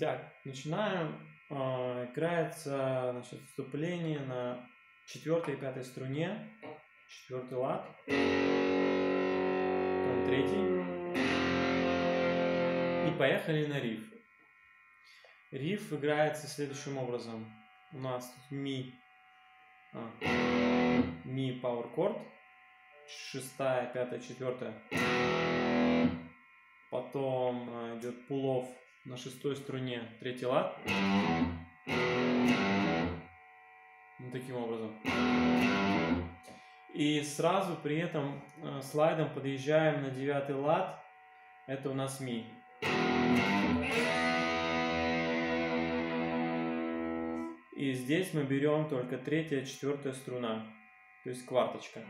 Итак, начинаем. Играется, значит, вступление на 4-й и 5-й струне. 4-й лад. Потом 3-й. И поехали на риф. Риф играется следующим образом. У нас тут ми power chord. 6-я, 5-я, 4-я. Потом идет pull-off на 6-й струне, 3-й лад. Вот таким образом. И сразу при этом слайдом подъезжаем на 9-й лад. Это у нас ми. И здесь мы берем только 3-я, 4-я струна. То есть кварточка.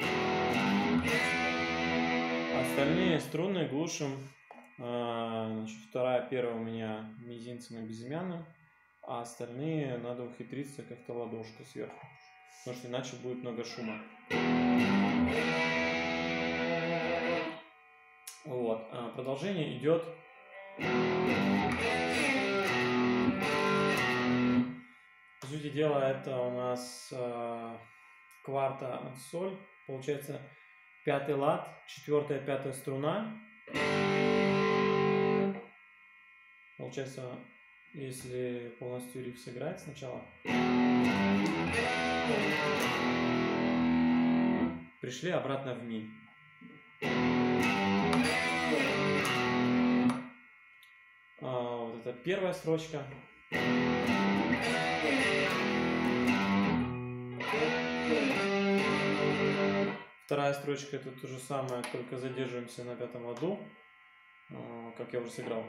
Остальные струны глушим. Значит, 2-я, 1-я у меня мизинцем и безымянным, а остальные надо ухитриться как-то ладошкой сверху, потому что иначе будет много шума. Вот. Продолжение идет. По сути дела, это у нас кварта соль, получается 5-й лад, 4-я, 5-я струна. Получается, если полностью риф сыграть сначала, пришли обратно в ми. Вот это первая строчка. Вторая строчка — это то же самое, только задерживаемся на 5-м ладу, как я уже сыграл.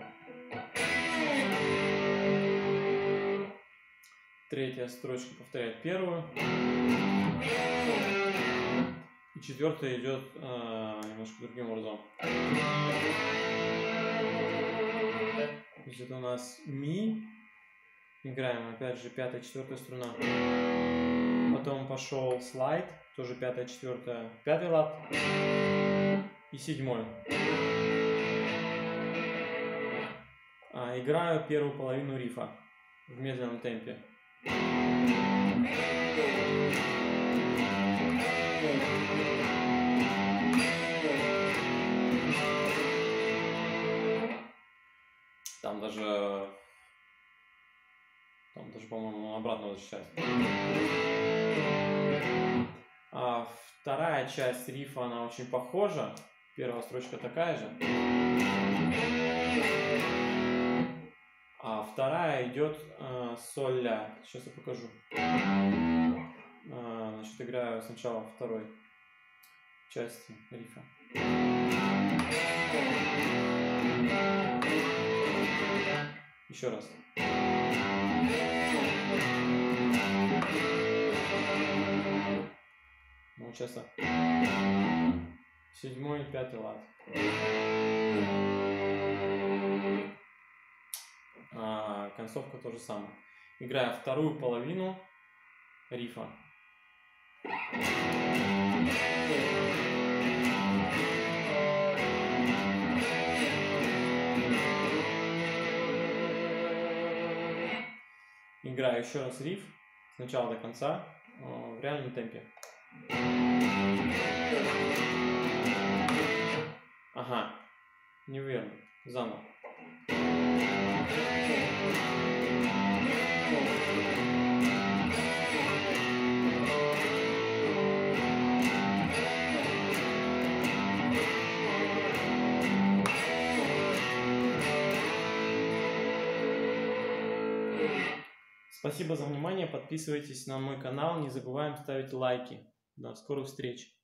3-я строчка повторяет 1-ю. И 4-я идет немножко другим образом. То есть это у нас ми. Играем опять же 5-я, 4-я струна. Потом пошел слайд. Тоже 5-я, 4-я, 5-й лад. И 7-й. Играю первую половину рифа в медленном темпе. Там даже, по-моему, обратно возвращается. А вторая часть рифа, она очень похожа. Первая строчка такая же. А вторая идет соль-ля. Сейчас я покажу. Значит, играю сначала второй части рифа. Еще раз. Ну, сейчас 7-й и 5-й лад. Концовка то же самое. Играю вторую половину рифа. Играю еще раз риф с начала до конца в реальном темпе. Ага, неверно. Заново. Спасибо за внимание, подписывайтесь на мой канал, не забываем ставить лайки. До скорых встреч!